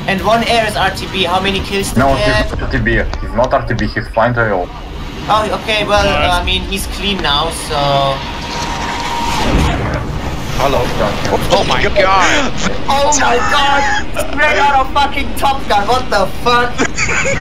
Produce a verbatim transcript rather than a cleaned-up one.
And one air is R T B. How many kills do No, he have? he's R T B. He's not R T B, he's flying to all. Oh, okay, well, uh, I mean, he's clean now, so... Hello. Oh my god! Oh my god! Straight out of fucking Top Gun, what the fuck?